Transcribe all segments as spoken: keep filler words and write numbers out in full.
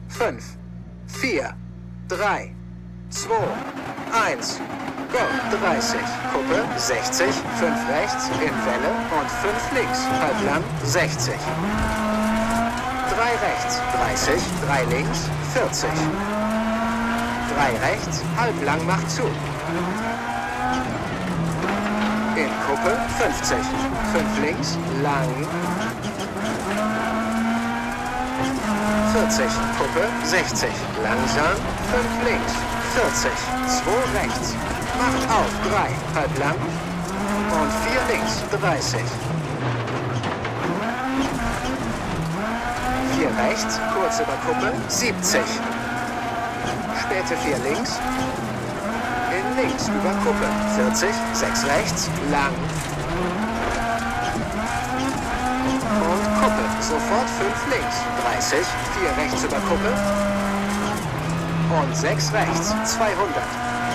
fünf, vier, drei, zwei, eins, go, dreißig, Kuppe, sechzig, fünf rechts, in Welle und fünf links, halblang, sechzig. drei rechts, dreißig, drei links, vierzig. drei rechts, halblang, macht zu. In Kuppe, fünfzig, fünf links, lang, vierzig, Kuppe, sechzig, langsam, fünf links, vierzig, zwei rechts, macht auf, drei, halblang und vier links, dreißig. vier rechts, kurz über Kuppe, siebzig. Späte vier links, in links über Kuppe, vierzig, sechs rechts, lang. Und Kuppe, sofort fünf links, dreißig, vier rechts über Kuppe und sechs rechts, zweihundert.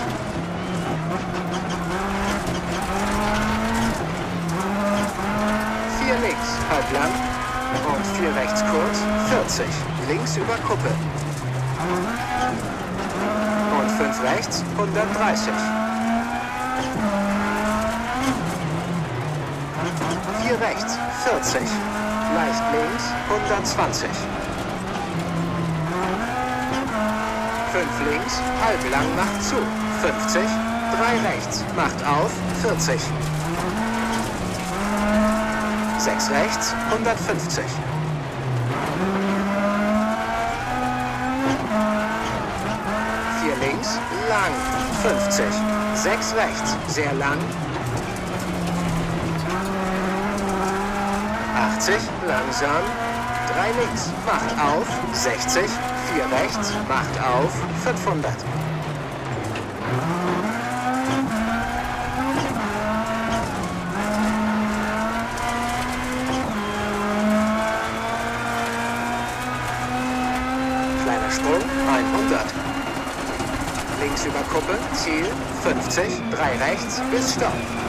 vier links, halblang und vier rechts kurz, vierzig, links über Kuppe. Und fünf rechts, hundertdreißig. vier rechts, vierzig. Leicht links, hundertzwanzig. fünf links, halblang macht zu, fünfzig. drei rechts, macht auf, vierzig. sechs rechts, hundertfünfzig. vier links, lang, fünfzig. sechs rechts, sehr lang. achtzig, langsam. drei links, macht auf, sechzig. vier rechts, macht auf, fünfhundert. Kleiner Sprung, hundert. Links über Kuppe, Ziel, fünfzig, drei rechts, bis Stopp.